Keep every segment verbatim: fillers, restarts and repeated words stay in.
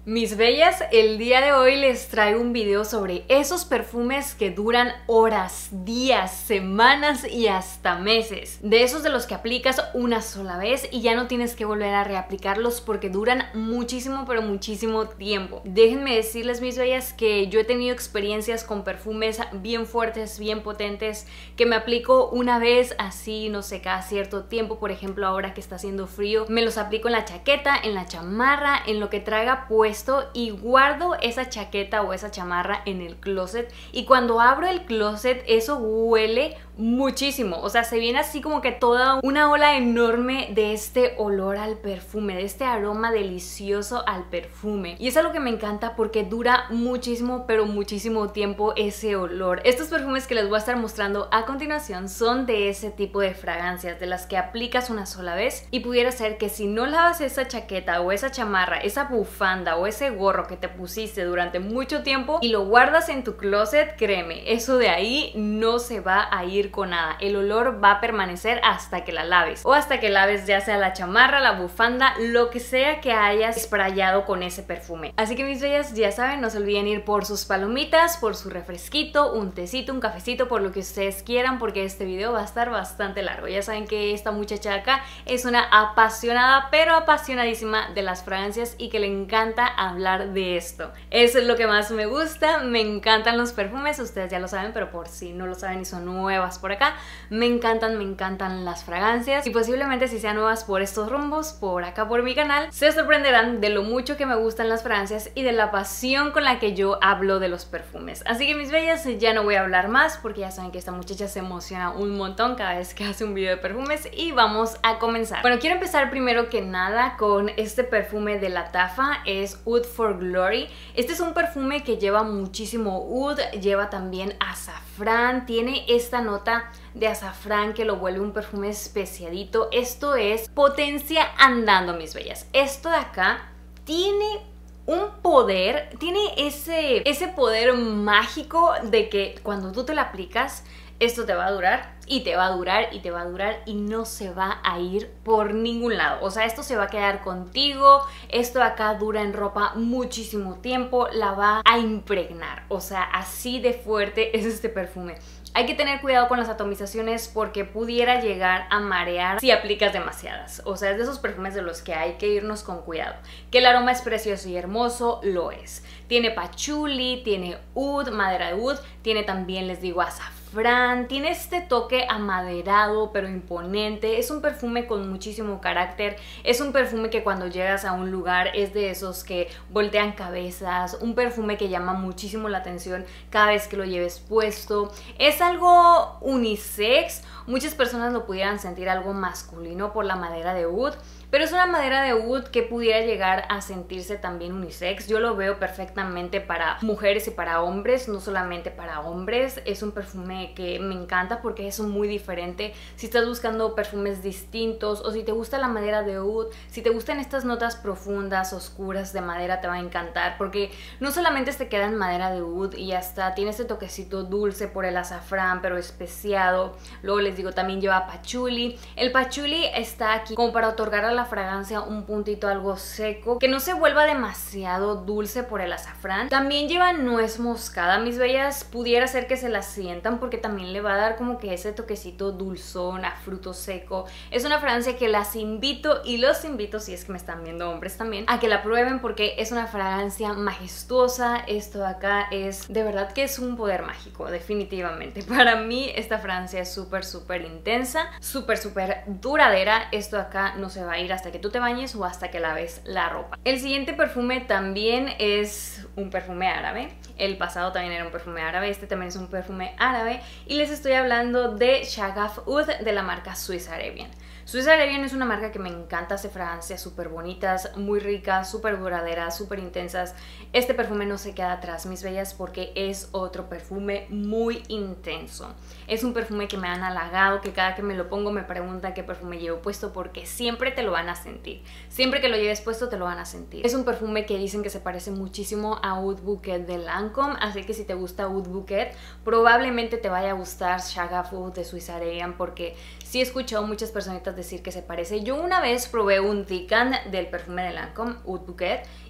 Mis bellas, el día de hoy les traigo un video sobre esos perfumes que duran horas, días, semanas y hasta meses. De esos de los que aplicas una sola vez y ya no tienes que volver a reaplicarlos porque duran muchísimo, pero muchísimo tiempo. Déjenme decirles, mis bellas, que yo he tenido experiencias con perfumes bien fuertes, bien potentes, que me aplico una vez así, no sé, cada cierto tiempo. Por ejemplo, ahora que está haciendo frío, me los aplico en la chaqueta, en la chamarra, en lo que traiga puesto, y guardo esa chaqueta o esa chamarra en el closet, y cuando abro el closet eso huele muchísimo, o sea, se viene así como que toda una ola enorme de este olor al perfume, de este aroma delicioso al perfume, y es algo que me encanta porque dura muchísimo, pero muchísimo tiempo ese olor. Estos perfumes que les voy a estar mostrando a continuación son de ese tipo de fragancias, de las que aplicas una sola vez, y pudiera ser que si no lavas esa chaqueta o esa chamarra, esa bufanda o ese gorro que te pusiste durante mucho tiempo y lo guardas en tu closet, créeme, eso de ahí no se va a ir con nada. El olor va a permanecer hasta que la laves, o hasta que laves ya sea la chamarra, la bufanda, lo que sea que hayas sprayado con ese perfume. Así que, mis bellas, ya saben, no se olviden ir por sus palomitas, por su refresquito, un tecito, un cafecito, por lo que ustedes quieran, porque este video va a estar bastante largo. Ya saben que esta muchacha acá es una apasionada, pero apasionadísima de las fragancias y que le encanta hablar de esto. Eso es lo que más me gusta. Me encantan los perfumes, ustedes ya lo saben, pero por si no lo saben y son nuevas por acá, me encantan, me encantan las fragancias, y posiblemente si sean nuevas por estos rumbos, por acá por mi canal, se sorprenderán de lo mucho que me gustan las fragancias y de la pasión con la que yo hablo de los perfumes. Así que, mis bellas, ya no voy a hablar más porque ya saben que esta muchacha se emociona un montón cada vez que hace un video de perfumes, y vamos a comenzar. Bueno, quiero empezar primero que nada con este perfume de Lattafa, es Oud for Glory. Este es un perfume que lleva muchísimo oud, lleva también azafrán, tiene esta nota de azafrán que lo vuelve un perfume especiadito. Esto es potencia andando, mis bellas. Esto de acá tiene un poder, tiene ese, ese poder mágico de que cuando tú te lo aplicas, esto te va a durar y te va a durar y te va a durar y no se va a ir por ningún lado. O sea, esto se va a quedar contigo, esto de acá dura en ropa muchísimo tiempo, la va a impregnar. O sea, así de fuerte es este perfume. Hay que tener cuidado con las atomizaciones porque pudiera llegar a marear si aplicas demasiadas. O sea, es de esos perfumes de los que hay que irnos con cuidado. Que el aroma es precioso y hermoso, lo es. Tiene patchouli, tiene oud, madera de oud, tiene también, les digo, azafrán, tiene este toque amaderado pero imponente. Es un perfume con muchísimo carácter, es un perfume que cuando llegas a un lugar es de esos que voltean cabezas, un perfume que llama muchísimo la atención cada vez que lo lleves puesto. Es algo unisex, muchas personas lo pudieran sentir algo masculino por la madera de oud, pero es una madera de oud que pudiera llegar a sentirse también unisex. Yo lo veo perfectamente para mujeres y para hombres, no solamente para hombres. Es un perfume que me encanta porque es muy diferente. Si estás buscando perfumes distintos, o si te gusta la madera de oud, si te gustan estas notas profundas, oscuras de madera, te va a encantar porque no solamente se queda en madera de oud y ya está, tiene este toquecito dulce por el azafrán, pero especiado. Luego les digo, también lleva patchouli. El patchouli está aquí como para otorgar a la fragancia un puntito algo seco, que no se vuelva demasiado dulce por el azafrán. También lleva nuez moscada, mis bellas, pudiera ser que se la sientan porque también le va a dar como que ese toquecito dulzón a fruto seco. Es una fragancia que las invito y los invito, si es que me están viendo hombres también, a que la prueben porque es una fragancia majestuosa. Esto de acá es, de verdad que es un poder mágico, definitivamente. Para mí esta fragancia es súper, súper intensa, súper, súper duradera. Esto de acá no se va a ir hasta que tú te bañes o hasta que laves la ropa. El siguiente perfume también es un perfume árabe. El pasado también era un perfume árabe, este también es un perfume árabe, y les estoy hablando de Shagaf Oud de la marca Swiss Arabian. Swiss Arabian es una marca que me encanta, hace fragancias súper bonitas, muy ricas, súper duraderas, súper intensas. Este perfume no se queda atrás, mis bellas, porque es otro perfume muy intenso. Es un perfume que me han halagado, que cada que me lo pongo me preguntan qué perfume llevo puesto, porque siempre te lo van a sentir. Siempre que lo lleves puesto te lo van a sentir. Es un perfume que dicen que se parece muchísimo a Oud Bouquet de Lancôme, así que si te gusta Oud Bouquet, probablemente te vaya a gustar Shagaf Oud de Swiss Arabian, porque sí he escuchado muchas personitas decir que se parece. Yo una vez probé un Tican del perfume de Lancôme, Oud Bouquet,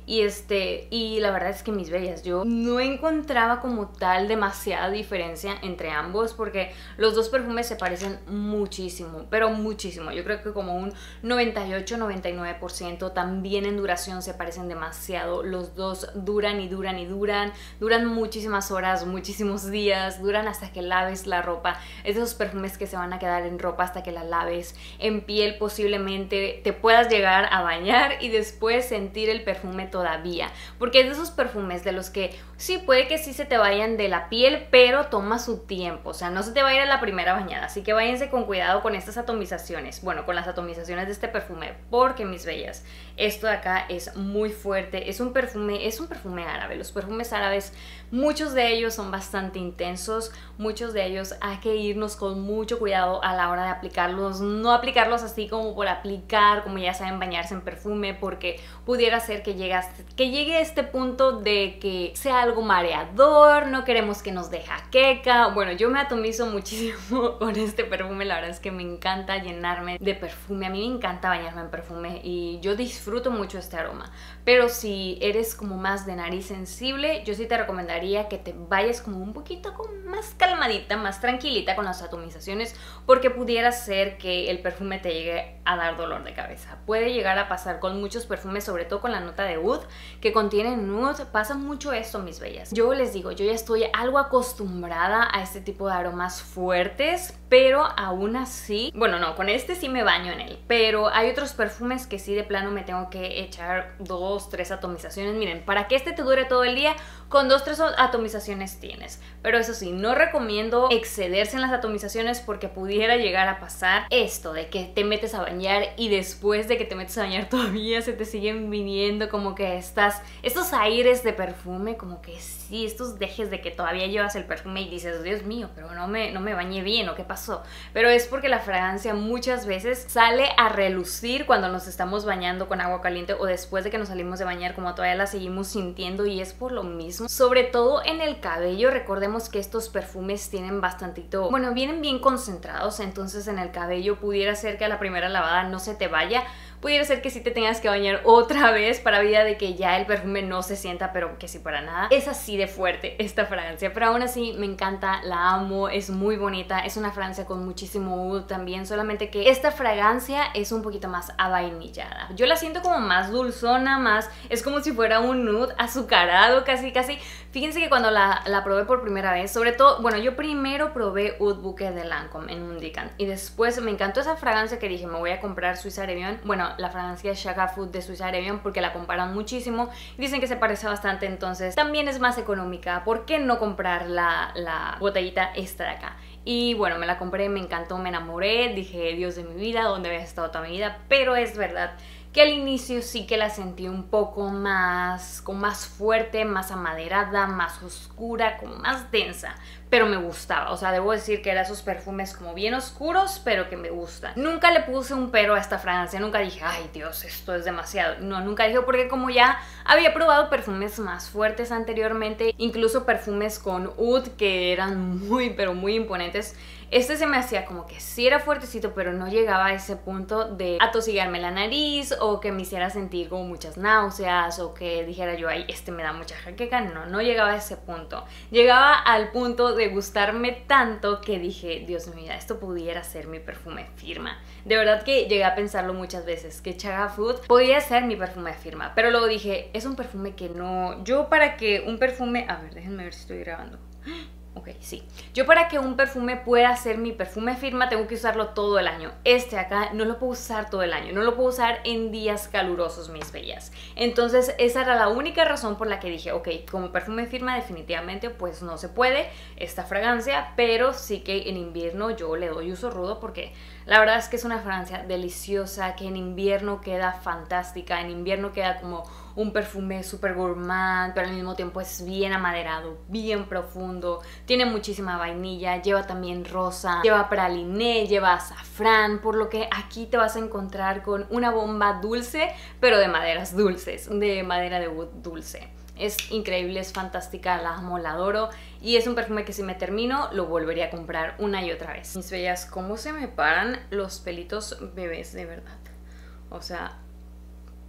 Y este, y la verdad es que mis bellas, yo no encontraba como tal demasiada diferencia entre ambos porque los dos perfumes se parecen muchísimo, pero muchísimo. Yo creo que como un noventa y ocho noventa y nueve por ciento. También en duración se parecen demasiado. Los dos duran y duran y duran, duran muchísimas horas, muchísimos días, duran hasta que laves la ropa. Es de esos perfumes que se van a quedar en ropa hasta que la laves, en piel posiblemente te puedas llegar a bañar y después sentir el perfume todavía, porque es de esos perfumes de los que sí, puede que sí se te vayan de la piel, pero toma su tiempo, o sea, no se te va a ir a la primera bañada, así que váyanse con cuidado con estas atomizaciones, bueno, con las atomizaciones de este perfume, porque mis bellas, esto de acá es muy fuerte, es un perfume, es un perfume árabe. Los perfumes árabes, muchos de ellos son bastante intensos, muchos de ellos hay que irnos con mucho cuidado a la hora de aplicarlos, no aplicarlos así como por aplicar, como ya saben, bañarse en perfume, porque pudiera ser que llegue a, que llegue a este punto de que sea algo mareador, no queremos que nos deje jaqueca. Bueno, yo me atomizo muchísimo con este perfume, la verdad es que me encanta llenarme de perfume, a mí me encanta bañarme en perfume y yo disfruto mucho este aroma, pero si eres como más de nariz sensible, yo sí te recomendaría que te vayas como un poquito como más calmadita, más tranquilita con las atomizaciones, porque pudiera ser que el perfume te llegue a dar dolor de cabeza. Puede llegar a pasar con muchos perfumes, sobre todo con la nota de oud, que contienen oud, pasa mucho esto, mis bellas. Yo les digo, yo ya estoy algo acostumbrada a este tipo de aromas fuertes, pero aún así, bueno, no, con este sí me baño en él, pero hay otros perfumes que sí de plano me tengo que echar dos, tres atomizaciones. Miren, para que este te dure todo el día, con dos, tres atomizaciones tienes, pero eso sí, no recomiendo excederse en las atomizaciones porque pudiera llegar a pasar esto de que te metes a bañar y después de que te metes a bañar todavía se te siguen viniendo como que estas, estos aires de perfume, como que sí, estos dejes de que todavía llevas el perfume y dices, Dios mío, pero no me, no me bañé bien, ¿o qué pasó? Pero es porque la fragancia muchas veces sale a relucir cuando nos estamos bañando con agua caliente o después de que nos salimos de bañar, como todavía la seguimos sintiendo, y es por lo mismo. Sobre todo en el cabello, recordemos que estos perfumes tienen bastantito, bueno, vienen bien concentrados, entonces en el cabello pudiera ser que a la primera lavada no se te vaya, pudiera ser que sí te tengas que bañar otra vez para vida de que ya el perfume no se sienta, pero que sí para nada. Es así de fuerte esta fragancia, pero aún así me encanta, la amo, es muy bonita, es una fragancia con muchísimo oud también, solamente que esta fragancia es un poquito más avainillada. Yo la siento como más dulzona, más, es como si fuera un oud azucarado casi casi. Fíjense que cuando la, la probé por primera vez, sobre todo, bueno, yo primero probé Oud Bouquet de Lancôme en un Decant y después me encantó esa fragancia que dije, me voy a comprar Suisse Arabian. Bueno, la fragancia Chagall Food de Suisse Arabian porque la comparan muchísimo y dicen que se parece bastante, entonces también es más económica. ¿Por qué no comprar la, la botellita esta de acá? Y bueno, me la compré, me encantó, me enamoré, dije, Dios de mi vida, ¿dónde había estado toda mi vida? Pero es verdad que al inicio sí que la sentí un poco más, como más fuerte, más amaderada, más oscura, como más densa, pero me gustaba. O sea, debo decir que eran esos perfumes como bien oscuros, pero que me gustan. Nunca le puse un pero a esta fragancia, nunca dije, ay Dios, esto es demasiado. No, nunca dije, porque como ya había probado perfumes más fuertes anteriormente, incluso perfumes con oud que eran muy, pero muy imponentes, este se me hacía como que sí era fuertecito, pero no llegaba a ese punto de atosigarme la nariz o que me hiciera sentir como muchas náuseas o que dijera yo, ay, este me da mucha jaqueca. No, no llegaba a ese punto. Llegaba al punto de gustarme tanto que dije, Dios mío, esto pudiera ser mi perfume firma. De verdad que llegué a pensarlo muchas veces, que Chagall Food podía ser mi perfume firma, pero luego dije, es un perfume que no... Yo para que un perfume... A ver, déjenme ver si estoy grabando. Ok, sí. Yo para que un perfume pueda ser mi perfume firma tengo que usarlo todo el año. Este acá no lo puedo usar todo el año, no lo puedo usar en días calurosos, mis bellas. Entonces esa era la única razón por la que dije, ok, como perfume firma definitivamente pues no se puede esta fragancia, pero sí que en invierno yo le doy uso rudo porque la verdad es que es una fragancia deliciosa, que en invierno queda fantástica, en invierno queda como un perfume súper gourmand, pero al mismo tiempo es bien amaderado, bien profundo, tiene muchísima vainilla, lleva también rosa, lleva praliné, lleva azafrán, por lo que aquí te vas a encontrar con una bomba dulce, pero de maderas dulces, de madera de oud dulce. Es increíble, es fantástica, la amo, la adoro y es un perfume que si me termino lo volvería a comprar una y otra vez. Mis bellas, ¿cómo se me paran los pelitos bebés de verdad? O sea,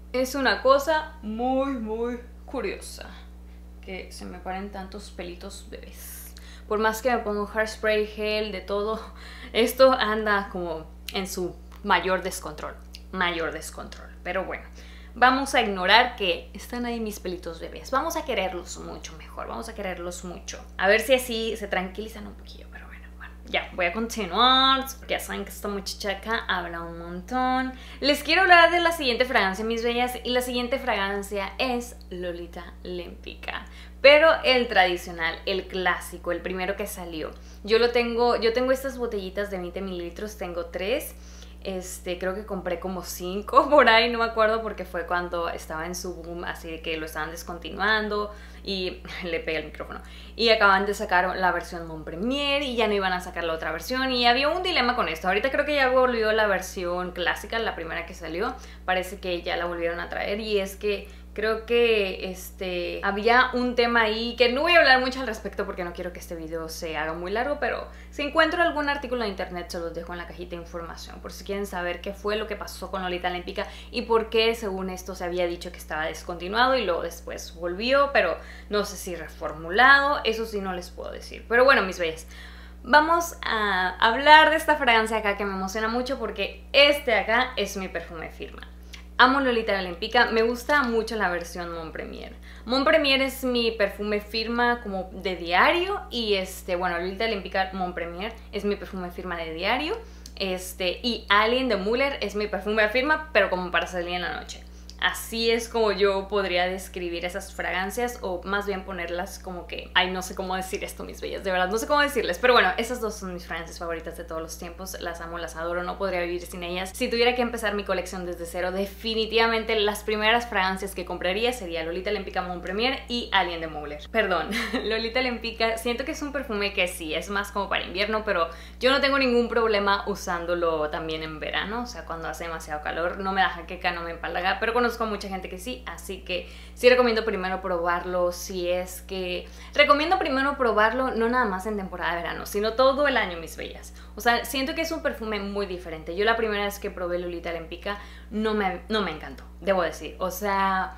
Es una cosa muy, muy curiosa que se me paren tantos pelitos bebés. Por más que me pongo hairspray, gel, de todo, esto anda como en su mayor descontrol. Mayor descontrol. Pero bueno, vamos a ignorar que están ahí mis pelitos bebés. Vamos a quererlos mucho mejor. Vamos a quererlos mucho. A ver si así se tranquilizan un poquillo. Pero bueno, bueno, ya voy a continuar. Porque ya saben que esta muchacha acá habla un montón. Les quiero hablar de la siguiente fragancia, mis bellas. Y la siguiente fragancia es Lolita Lempicka. Pero el tradicional, el clásico, el primero que salió. Yo lo tengo, yo tengo estas botellitas de veinte mililitros, tengo tres. Este, creo que compré como cinco por ahí, no me acuerdo porque fue cuando estaba en su boom, así que lo estaban descontinuando y le pegué el micrófono. Y acaban de sacar la versión Mon Premier y ya no iban a sacar la otra versión y había un dilema con esto. Ahorita creo que ya volvió la versión clásica, la primera que salió, parece que ya la volvieron a traer y es que creo que este, había un tema ahí que no voy a hablar mucho al respecto porque no quiero que este video se haga muy largo, pero si encuentro algún artículo de internet se los dejo en la cajita de información por si quieren saber qué fue lo que pasó con Lolita Lempicka y por qué según esto se había dicho que estaba descontinuado y luego después volvió, pero no sé si reformulado, eso sí no les puedo decir. Pero bueno, mis bellas, vamos a hablar de esta fragancia acá que me emociona mucho porque este acá es mi perfume firma. Amo Lolita Lempicka, me gusta mucho la versión Mon Premier. Mon Premier es mi perfume firma como de diario y este, bueno, Lolita Lempicka Mon Premier es mi perfume firma de diario. Este, y Alien de Müller es mi perfume firma, pero como para salir en la noche. Así es como yo podría describir esas fragancias o más bien ponerlas como que... Ay, no sé cómo decir esto, mis bellas, de verdad, no sé cómo decirles. Pero bueno, esas dos son mis fragancias favoritas de todos los tiempos. Las amo, las adoro, no podría vivir sin ellas. Si tuviera que empezar mi colección desde cero, definitivamente las primeras fragancias que compraría sería Lolita Lempicka Mon Premier y Alien de Müller. Perdón, Lolita Lempicka, siento que es un perfume que sí, es más como para invierno, pero yo no tengo ningún problema usándolo también en verano. O sea, cuando hace demasiado calor, no me da jaqueca, no me empalaga, pero conozco a mucha gente que sí, así que sí recomiendo primero probarlo. Si es que recomiendo primero probarlo no nada más en temporada de verano, sino todo el año, mis bellas. O sea, siento que es un perfume muy diferente. Yo la primera vez que probé Lolita Lempicka no me, no me encantó, debo decir. O sea,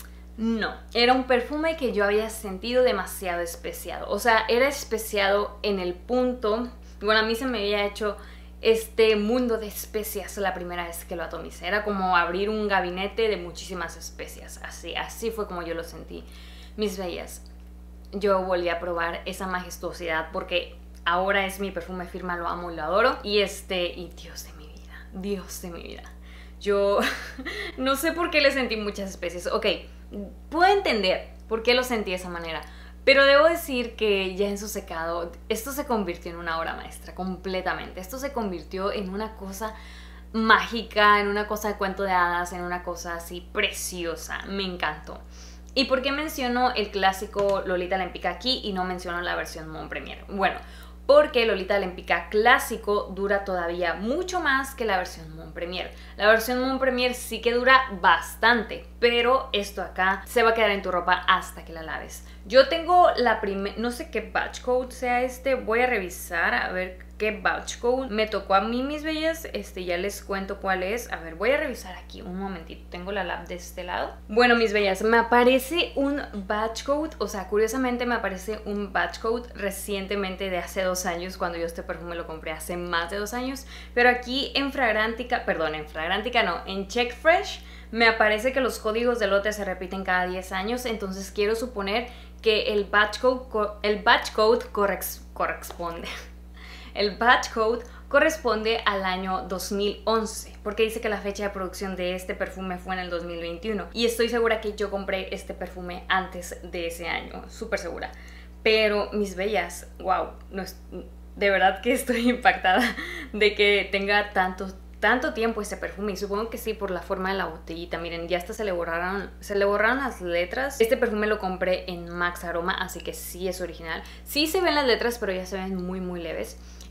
no, era un perfume que yo había sentido demasiado especiado. O sea, era especiado en el punto, bueno, a mí se me había hecho este mundo de especias la primera vez que lo atomicé. Era como abrir un gabinete de muchísimas especias. Así, así fue como yo lo sentí. Mis bellas, yo volví a probar esa majestuosidad porque ahora es mi perfume firma, lo amo y lo adoro. Y este, y Dios de mi vida, Dios de mi vida. Yo no sé por qué le sentí muchas especies. Ok, puedo entender por qué lo sentí de esa manera, pero debo decir que ya en su secado, esto se convirtió en una obra maestra completamente. Esto se convirtió en una cosa mágica, en una cosa de cuento de hadas, en una cosa así preciosa. Me encantó. ¿Y por qué menciono el clásico Lolita Lempicka aquí y no menciono la versión Mon Premier? Bueno, porque Lolita Lempicka clásico dura todavía mucho más que la versión Mon Premier. La versión Mon Premier sí que dura bastante, pero esto acá se va a quedar en tu ropa hasta que la laves. Yo tengo la primera, no sé qué batch code sea este, voy a revisar a ver qué batch code me tocó a mí, mis bellas. Este, ya les cuento cuál es. A ver, voy a revisar aquí un momentito. Tengo la lab de este lado. Bueno, mis bellas, me aparece un batch code, o sea, curiosamente me aparece un batch code recientemente de hace dos años, cuando yo este perfume lo compré hace más de dos años. Pero aquí en Fragrantica, perdón, en Fragrantica no, en Check Fresh me aparece que los códigos de lote se repiten cada diez años, entonces quiero suponer que el batch code, el batch code corresponde. El batch code corresponde al año dos mil once, porque dice que la fecha de producción de este perfume fue en el dos mil veintiuno. Y estoy segura que yo compré este perfume antes de ese año, súper segura. Pero, mis bellas, wow, no es, de verdad que estoy impactada de que tenga tanto tanto tiempo este perfume, y supongo que sí por la forma de la botellita. Miren, ya hasta se le borraron se le borraron las letras. Este perfume lo compré en Max Aroma, así que sí es original. Sí se ven las letras, pero ya se ven muy muy leves.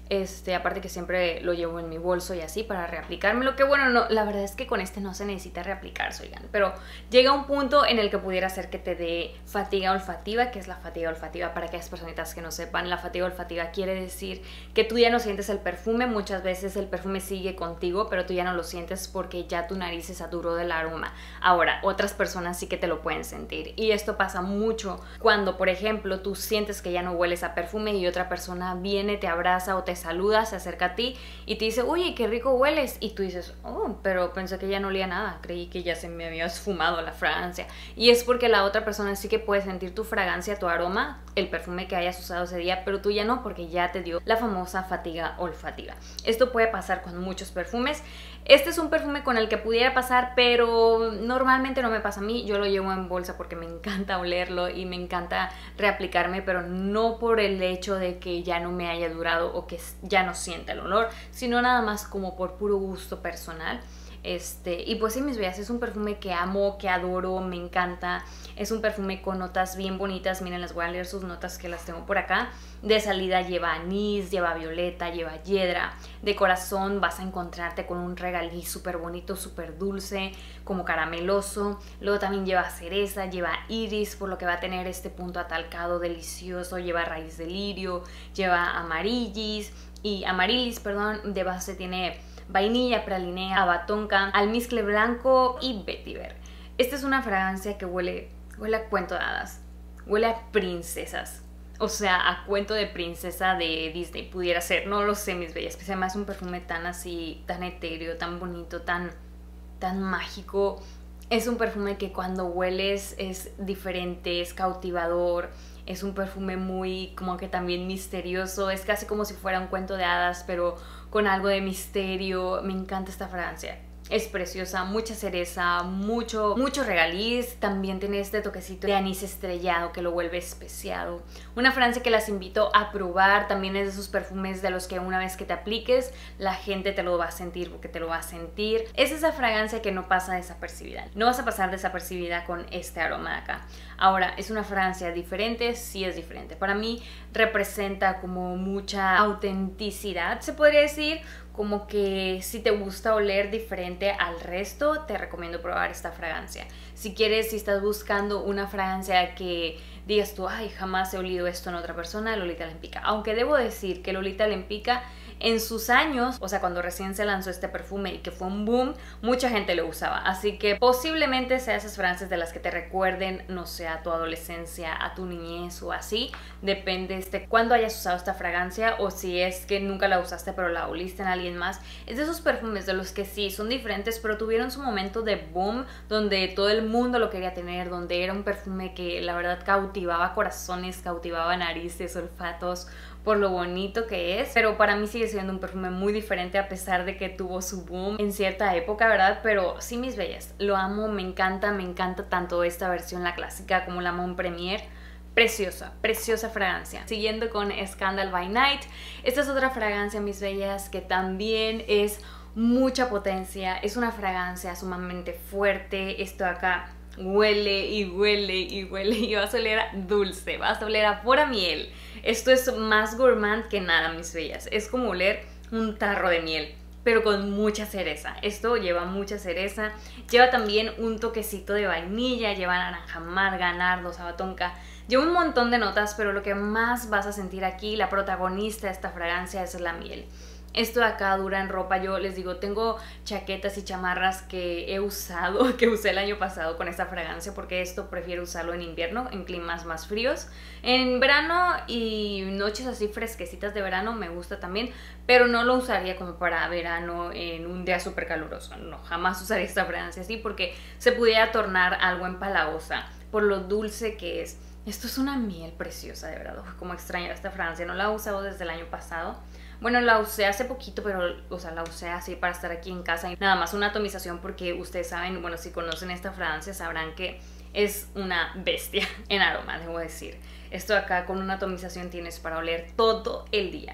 Este, aparte que siempre lo llevo en mi bolso y así para reaplicármelo, que bueno, no, la verdad es que con este no se necesita reaplicarse, oigan, pero llega un punto en el que pudiera ser que te dé fatiga olfativa. ¿Qué es la fatiga olfativa? Para aquellas personitas que no sepan, la fatiga olfativa quiere decir que tú ya no sientes el perfume. Muchas veces el perfume sigue contigo, pero tú ya no lo sientes porque ya tu nariz se saturó del aroma. Ahora, otras personas sí que te lo pueden sentir, y esto pasa mucho cuando, por ejemplo, tú sientes que ya no hueles a perfume y otra persona viene, te abraza o te saluda, se acerca a ti y te dice, oye, qué rico hueles, y tú dices, oh, pero pensé que ya no olía nada, creí que ya se me había esfumado la fragancia. Y es porque la otra persona sí que puede sentir tu fragancia, tu aroma, el perfume que hayas usado ese día, pero tú ya no, porque ya te dio la famosa fatiga olfativa. Esto puede pasar con muchos perfumes. Este es un perfume con el que pudiera pasar, pero normalmente no me pasa a mí. Yo lo llevo en bolsa porque me encanta olerlo y me encanta reaplicarme, pero no por el hecho de que ya no me haya durado o que ya no sienta el olor, sino nada más como por puro gusto personal. Este, y pues sí, mis bellas, es un perfume que amo, que adoro, me encanta. Es un perfume con notas bien bonitas. Miren, les voy a leer sus notas que las tengo por acá. De salida lleva anís, lleva violeta, lleva hiedra. De corazón vas a encontrarte con un regaliz súper bonito, súper dulce, como carameloso. Luego también lleva cereza, lleva iris, por lo que va a tener este punto atalcado delicioso. Lleva raíz de lirio, lleva amarillis y amarilis, perdón. De base tiene vainilla, pralinea, abatonca, almizcle blanco y vetiver. Esta es una fragancia que huele, huele a cuento de hadas, huele a princesas. O sea, a cuento de princesa de Disney pudiera ser, no lo sé, mis bellas, que se me hace un perfume tan así, tan etéreo, tan bonito, tan, tan mágico. Es un perfume que cuando hueles es diferente, es cautivador. Es un perfume muy como que también misterioso, es casi como si fuera un cuento de hadas, pero con algo de misterio. Me encanta esta fragancia. Es preciosa, mucha cereza, mucho, mucho regaliz. También tiene este toquecito de anís estrellado que lo vuelve especiado. Una fragancia que las invito a probar. También es de esos perfumes de los que una vez que te apliques, la gente te lo va a sentir porque te lo va a sentir. Es esa fragancia que no pasa desapercibida. No vas a pasar desapercibida con este aroma de acá. Ahora, ¿es una fragancia diferente? Sí, es diferente. Para mí representa como mucha autenticidad, se podría decir. Como que si te gusta oler diferente al resto, te recomiendo probar esta fragancia. Si quieres, si estás buscando una fragancia que digas tú, ay, jamás he olido esto en otra persona, Lolita Lempicka. Aunque debo decir que Lolita Lempicka en sus años, o sea, cuando recién se lanzó este perfume y que fue un boom, mucha gente lo usaba. Así que posiblemente sea esas fragancias de las que te recuerden, no sé, a tu adolescencia, a tu niñez o así. Depende de cuándo hayas usado esta fragancia o si es que nunca la usaste pero la oliste en alguien más. Es de esos perfumes de los que sí, son diferentes, pero tuvieron su momento de boom donde todo el mundo lo quería tener, donde era un perfume que la verdad cautivaba corazones, cautivaba narices, olfatos, por lo bonito que es, pero para mí sigue siendo un perfume muy diferente a pesar de que tuvo su boom en cierta época, ¿verdad? Pero sí, mis bellas, lo amo, me encanta, me encanta tanto esta versión, la clásica, como la Mon Premier. Preciosa, preciosa fragancia. Siguiendo con Scandal by Night, esta es otra fragancia, mis bellas, que también es mucha potencia, es una fragancia sumamente fuerte. Esto acá huele y huele y huele y vas a oler a dulce, vas a oler a pura miel. Esto es más gourmand que nada, mis bellas. Es como oler un tarro de miel, pero con mucha cereza. Esto lleva mucha cereza, lleva también un toquecito de vainilla, lleva naranja amarga, nardo, abatonca. Lleva un montón de notas, pero lo que más vas a sentir aquí, la protagonista de esta fragancia, es la miel. Esto de acá dura en ropa. Yo les digo, tengo chaquetas y chamarras que he usado, que usé el año pasado con esta fragancia, porque esto prefiero usarlo en invierno, en climas más fríos. En verano y noches así fresquecitas de verano me gusta también, pero no lo usaría como para verano en un día súper caluroso. No, jamás usaría esta fragancia así porque se pudiera tornar algo empalagosa por lo dulce que es. Esto es una miel preciosa, de verdad. Como extraño esta fragancia, no la he usado desde el año pasado. Bueno, la usé hace poquito, pero, o sea, la usé así para estar aquí en casa. Y nada más una atomización porque ustedes saben, bueno, si conocen esta fragancia sabrán que es una bestia en aroma, debo decir. Esto de acá con una atomización tienes para oler todo el día.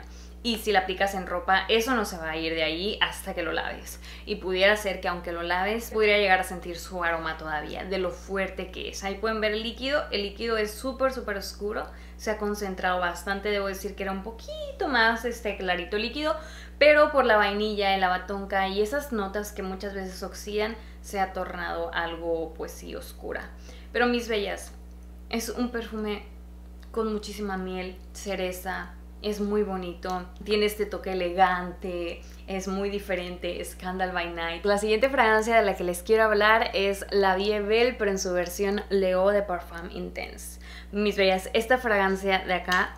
y si la aplicas en ropa, eso no se va a ir de ahí hasta que lo laves. Y pudiera ser que aunque lo laves, pudiera llegar a sentir su aroma todavía, de lo fuerte que es. Ahí pueden ver el líquido. El líquido es súper, súper oscuro. Se ha concentrado bastante. Debo decir que era un poquito más este clarito líquido, pero por la vainilla, el lavatonka y esas notas que muchas veces oxidan, se ha tornado algo, pues sí, oscura. Pero mis bellas, es un perfume con muchísima miel, cereza. Es muy bonito, tiene este toque elegante, es muy diferente, Scandal by Night. La siguiente fragancia de la que les quiero hablar es la Vie Belle, pero en su versión L'Eau de Parfum Intense. Mis bellas, esta fragancia de acá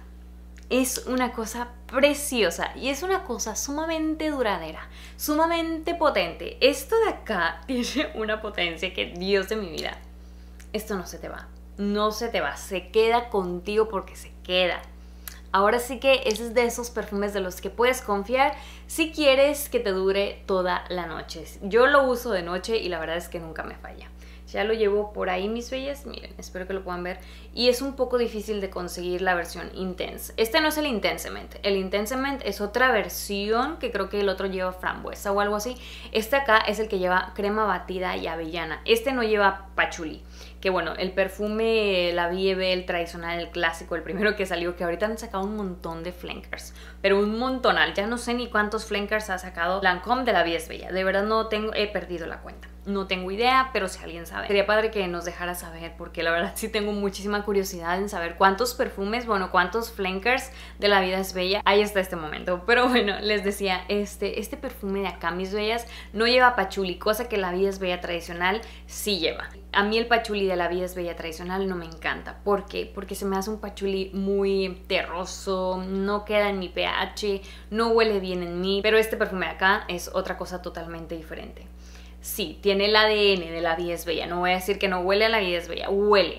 es una cosa preciosa y es una cosa sumamente duradera, sumamente potente. Esto de acá tiene una potencia que, Dios de mi vida, esto no se te va, no se te va, se queda contigo porque se queda. Ahora sí que ese es de esos perfumes de los que puedes confiar si quieres que te dure toda la noche. Yo lo uso de noche y la verdad es que nunca me falla. Ya lo llevo por ahí, mis bellas, miren, espero que lo puedan ver. Y es un poco difícil de conseguir la versión Intense. Este no es el Intensement, el Intensement es otra versión que creo que el otro lleva frambuesa o algo así. Este acá es el que lleva crema batida y avellana. Este no lleva patchouli. Que bueno, el perfume, la Vie Belle, el tradicional, el clásico, el primero que salió, que ahorita han sacado un montón de flankers, pero un montonal, ya no sé ni cuántos flankers ha sacado Lancôme de la Vie Belle, de verdad no tengo, he perdido la cuenta. No tengo idea, pero si alguien sabe, sería padre que nos dejara saber, porque la verdad sí tengo muchísima curiosidad en saber cuántos perfumes, bueno, cuántos flankers de la Vida es Bella hay hasta este momento. Pero bueno, les decía, este, este perfume de acá, mis bellas, no lleva patchouli, cosa que la Vida es Bella tradicional sí lleva. A mí el patchouli de la Vida es Bella tradicional no me encanta. ¿Por qué? Porque se me hace un patchouli muy terroso, no queda en mi pH, no huele bien en mí, pero este perfume de acá es otra cosa totalmente diferente. Sí, tiene el A D N de la Vie es Bella, no voy a decir que no huele a la Vie es Bella, huele,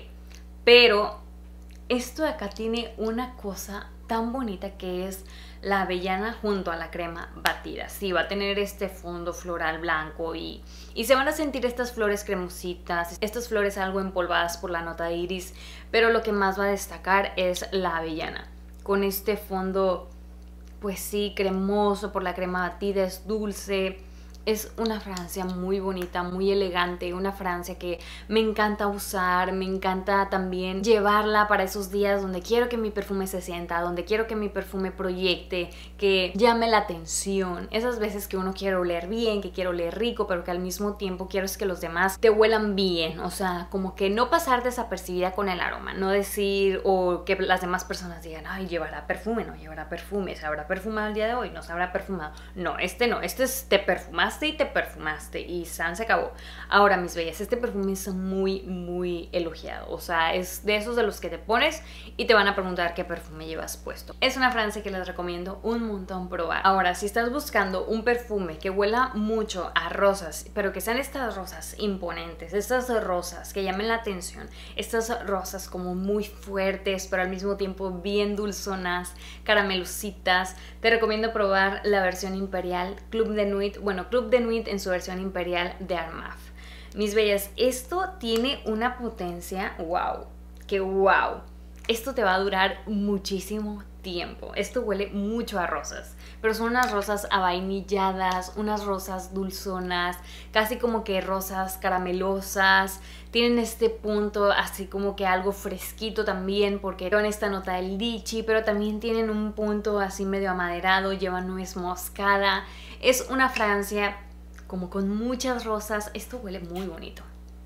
pero esto de acá tiene una cosa tan bonita que es la avellana junto a la crema batida. Sí, va a tener este fondo floral blanco y, y se van a sentir estas flores cremositas, estas flores algo empolvadas por la nota de iris, pero lo que más va a destacar es la avellana, con este fondo, pues sí, cremoso por la crema batida, es dulce. Es una fragancia muy bonita, muy elegante, una fragancia que me encanta usar, me encanta también llevarla para esos días donde quiero que mi perfume se sienta, donde quiero que mi perfume proyecte, que llame la atención. Esas veces que uno quiere oler bien, que quiere oler rico, pero que al mismo tiempo quiero es que los demás te huelan bien, o sea, como que no pasar desapercibida con el aroma, no decir o que las demás personas digan, ay, llevará perfume, no llevará perfume, ¿se habrá perfumado el día de hoy? No se habrá perfumado. No, este no, este es te perfumaste y te perfumaste y san se acabó. Ahora, mis bellas, este perfume es muy muy elogiado, o sea, es de esos de los que te pones y te van a preguntar qué perfume llevas puesto. Es una fragancia que les recomiendo un montón probar. Ahora, si estás buscando un perfume que huela mucho a rosas, pero que sean estas rosas imponentes, estas rosas que llamen la atención, estas rosas como muy fuertes pero al mismo tiempo bien dulzonas, caramelositas, te recomiendo probar la versión Imperial Club de Nuit, bueno, Club de Nuit en su versión Imperial de Armaf. Mis bellas, esto tiene una potencia, wow, que wow, esto te va a durar muchísimo tiempo. Esto huele mucho a rosas, pero son unas rosas avainilladas, unas rosas dulzonas, casi como que rosas caramelosas. Tienen este punto así como que algo fresquito también, porque con esta nota del lichi, pero también tienen un punto así medio amaderado, llevan nuez moscada. Es una fragancia como con muchas rosas. Esto huele muy bonito.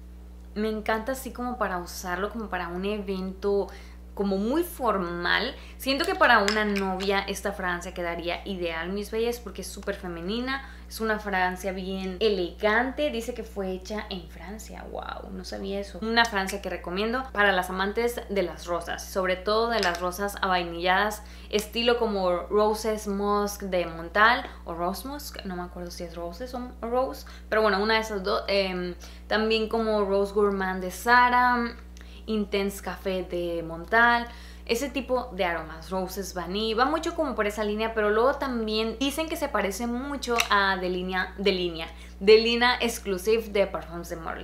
Me encanta así como para usarlo, como para un evento como muy formal. Siento que para una novia esta fragancia quedaría ideal, mis bellas, porque es súper femenina. Es una fragancia bien elegante. Dice que fue hecha en Francia. Wow, no sabía eso. Una fragancia que recomiendo para las amantes de las rosas, sobre todo de las rosas avainilladas, estilo como Roses Musk de Montal o Rose Musk, no me acuerdo si es Roses o Rose, pero bueno, una de esas dos. Eh, también como Rose Gourmand de Zara, Intense Café de Montal, ese tipo de aromas, Roses Vanille, va mucho como por esa línea, pero luego también dicen que se parece mucho a de línea, de línea, de línea Exclusive de Parfums de Marly.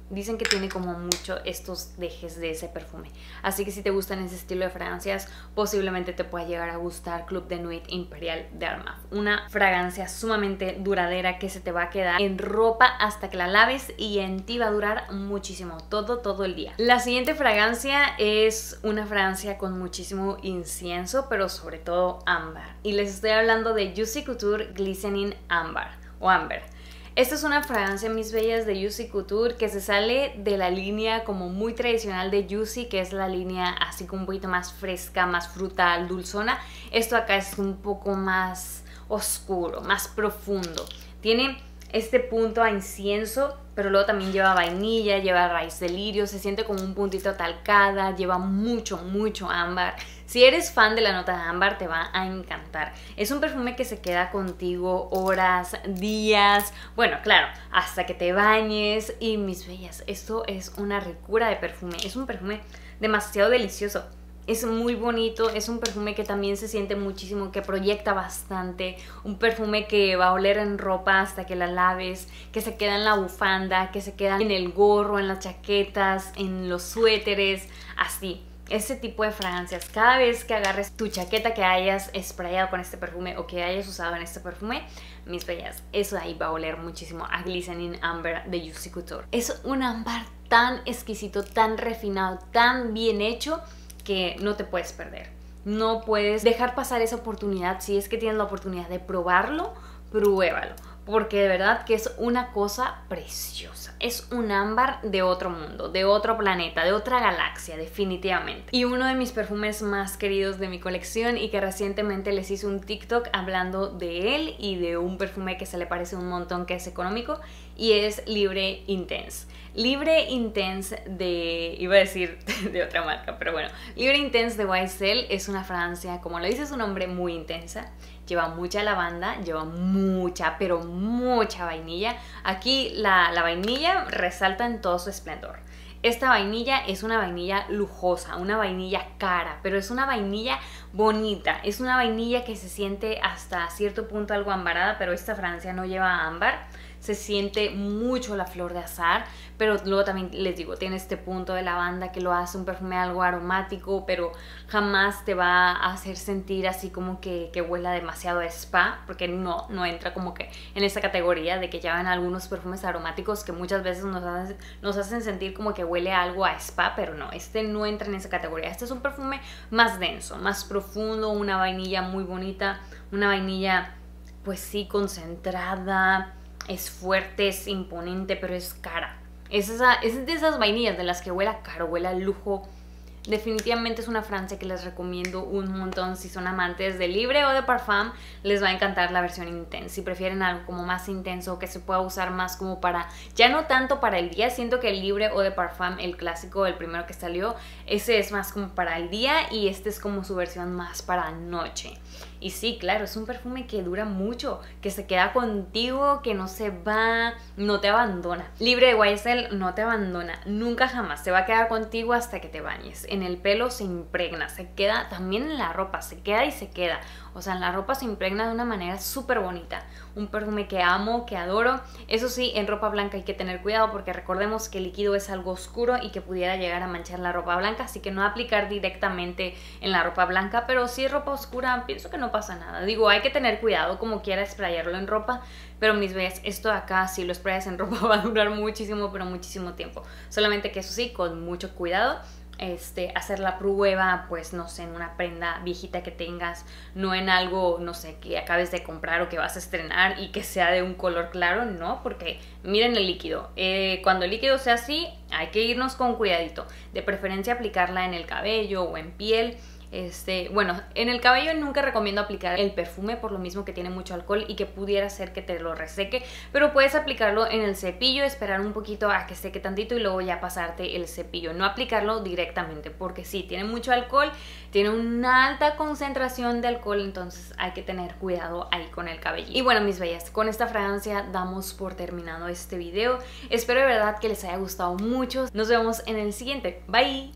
Dicen que tiene como mucho estos dejes de ese perfume. Así que si te gustan ese estilo de fragancias, posiblemente te pueda llegar a gustar Club de Nuit Imperial de Armaf. Una fragancia sumamente duradera que se te va a quedar en ropa hasta que la laves y en ti va a durar muchísimo, todo, todo el día. La siguiente fragancia es una fragancia con muchísimo incienso, pero sobre todo ámbar. Y les estoy hablando de Juicy Couture Glistening Amber o Amber. Esta es una fragancia, mis bellas, de Juicy Couture que se sale de la línea como muy tradicional de Juicy, que es la línea así como un poquito más fresca, más frutal, dulzona. Esto acá es un poco más oscuro, más profundo. Tiene este punto a incienso, pero luego también lleva vainilla, lleva raíz de lirio, se siente como un puntito talcada, lleva mucho, mucho ámbar. Si eres fan de la nota de ámbar, te va a encantar. Es un perfume que se queda contigo horas, días, bueno, claro, hasta que te bañes. Y mis bellas, esto es una ricura de perfume, es un perfume demasiado delicioso. Es muy bonito, es un perfume que también se siente muchísimo, que proyecta bastante, un perfume que va a oler en ropa hasta que la laves, que se queda en la bufanda, que se queda en el gorro, en las chaquetas, en los suéteres, así. Ese tipo de fragancias, cada vez que agarres tu chaqueta que hayas sprayado con este perfume o que hayas usado en este perfume, mis bellas, eso de ahí va a oler muchísimo a Glistening Amber de Juicy Couture. Es un ámbar tan exquisito, tan refinado, tan bien hecho, que no te puedes perder. No puedes dejar pasar esa oportunidad. Si es que tienes la oportunidad de probarlo, pruébalo, porque de verdad que es una cosa preciosa. Es un ámbar de otro mundo, de otro planeta, de otra galaxia, definitivamente. Y uno de mis perfumes más queridos de mi colección, y que recientemente les hice un TikTok hablando de él y de un perfume que se le parece un montón, que es económico, y es Libre Intense. Libre Intense de, iba a decir de otra marca, pero bueno, Libre Intense de Y S L es una fragancia, como lo dice su nombre, muy intensa. Lleva mucha lavanda, lleva mucha, pero mucha vainilla. Aquí la, la vainilla resalta en todo su esplendor. Esta vainilla es una vainilla lujosa, una vainilla cara, pero es una vainilla bonita. Es una vainilla que se siente hasta cierto punto algo ambarada, pero esta fragancia no lleva ámbar. Se siente mucho la flor de azahar, pero luego también les digo, tiene este punto de lavanda que lo hace un perfume algo aromático, pero jamás te va a hacer sentir así como que, que huela demasiado a spa, porque no, no entra como que en esa categoría de que llevan algunos perfumes aromáticos que muchas veces nos hacen, nos hacen sentir como que huele a algo a spa, pero no, este no entra en esa categoría. Este es un perfume más denso, más profundo, una vainilla muy bonita, una vainilla pues sí concentrada. Es fuerte, es imponente, pero es cara. Es, esa, es de esas vainillas de las que huele a caro, huele a lujo. Definitivamente es una fragancia que les recomiendo un montón. Si son amantes de Libre o de Parfum, les va a encantar la versión Intense. Si prefieren algo como más intenso, que se pueda usar más como para, ya no tanto para el día. Siento que el Libre o de Parfum, el clásico, el primero que salió, ese es más como para el día, y este es como su versión más para noche. Y sí, claro, es un perfume que dura mucho, que se queda contigo, que no se va, no te abandona. Libre de Y S L no te abandona, nunca jamás, se va a quedar contigo hasta que te bañes. En el pelo se impregna, se queda también en la ropa, se queda y se queda. O sea, en la ropa se impregna de una manera súper bonita. Un perfume que amo, que adoro. Eso sí, en ropa blanca hay que tener cuidado, porque recordemos que el líquido es algo oscuro y que pudiera llegar a manchar la ropa blanca, así que no aplicar directamente en la ropa blanca, pero si es ropa oscura, pienso que no pasa nada. Digo, hay que tener cuidado como quiera sprayarlo en ropa, pero mis bellas, esto de acá, si lo sprayas en ropa va a durar muchísimo, pero muchísimo tiempo. Solamente que eso sí, con mucho cuidado. Este, hacer la prueba, pues no sé, en una prenda viejita que tengas, no en algo, no sé, que acabes de comprar o que vas a estrenar y que sea de un color claro, no, porque miren el líquido, eh, cuando el líquido sea así, hay que irnos con cuidadito, de preferencia aplicarla en el cabello o en piel. Este, bueno, en el cabello nunca recomiendo aplicar el perfume por lo mismo que tiene mucho alcohol y que pudiera ser que te lo reseque, pero puedes aplicarlo en el cepillo, esperar un poquito a que seque tantito y luego ya pasarte el cepillo, no aplicarlo directamente, porque sí, tiene mucho alcohol, tiene una alta concentración de alcohol, entonces hay que tener cuidado ahí con el cabello. Y bueno, mis bellas, con esta fragancia damos por terminado este video. Espero de verdad que les haya gustado mucho. Nos vemos en el siguiente. Bye.